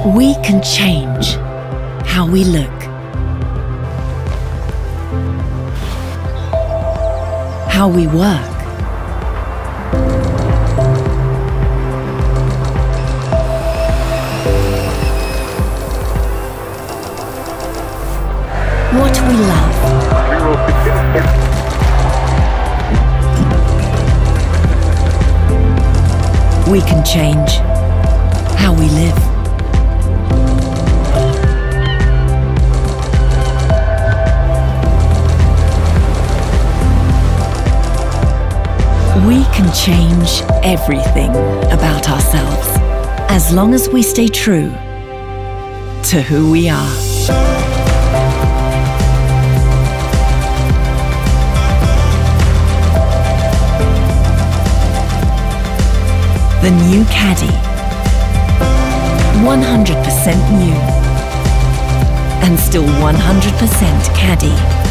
We can change how we look, how we work, what we love. We can change how we live. We can change everything about ourselves as long as we stay true to who we are. The new Caddy. 100% new. And still 100% Caddy.